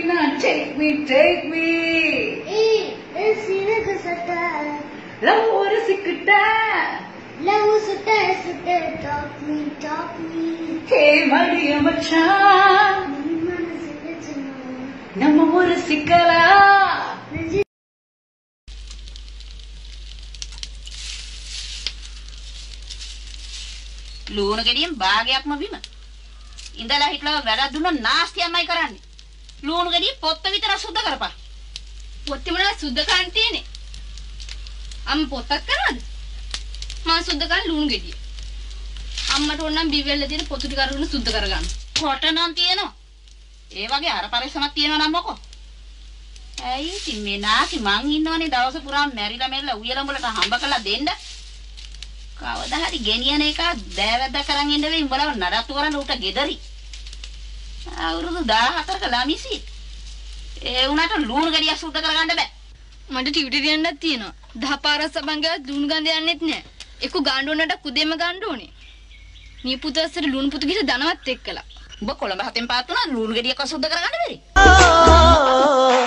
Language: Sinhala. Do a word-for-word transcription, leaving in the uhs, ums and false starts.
now, take me, take me. Hey, let's see the sata. Love what is it good? Love sata sata, talk me, talk me. Hey, my dear machan. Nama what is it kala? ලුණු ගෙඩියෙන් භාගයක්ම බිම. ඉඳලා හිටලා වැඩක් දුන්න නාස්තියමයි කරන්නේ. ලුණු ගෙඩිය පොත්ත විතර සුද්ධ කරපන්. පොත්තේ මොනවද සුද්ධ කරන්න තියෙන්නේ? අම්ම පොත්තක් කරනවද? මම සුද්ධ කරන්නේ ලුණු ගෙඩිය. අම්මට ඕනනම් බිව්වෙල්ල තියෙන පොතු ටික අරගෙන සුද්ධ කරගන්න. කොට නම් තියෙනවා. ඒ වගේ අර පරිස්සමක් තියෙනවා නම් මොකෝ? ඇයි ඉතින් මේ නාකි මං ඉන්නවනේ දවස පුරාම මැරිලා මැරිලා උයලම් වලට හම්බ කරලා දෙන්න. කවදා හරි ගෙනියන එක දෑවැද්ද කරන් ඉන්න වෙයි උඹලව නඩත්තු කරන්න උට ගෙදරි. අවුරුදු දාහතරක ළමිසි. ඒ උනාට ලුණු ගෙඩිය සුද්ධ කරගන්න බෑ. මට ටියුටර් යන්නත් තියෙනවා. දහ පාරක් සබන් ගියත් ලුණු ගඳ යන්නෙත් නෑ. එක්ක ගාන්න ඕනට කුදෙම ගන්න ඕනේ. මේ පුතස්සර ලුණු පුතු ගිහින් ධනවත් එක්කලා. උඹ කොළඹ හතෙන් පාත් උනා ලුණු ගෙඩියක් සුද්ධ කරගන්න බැරි.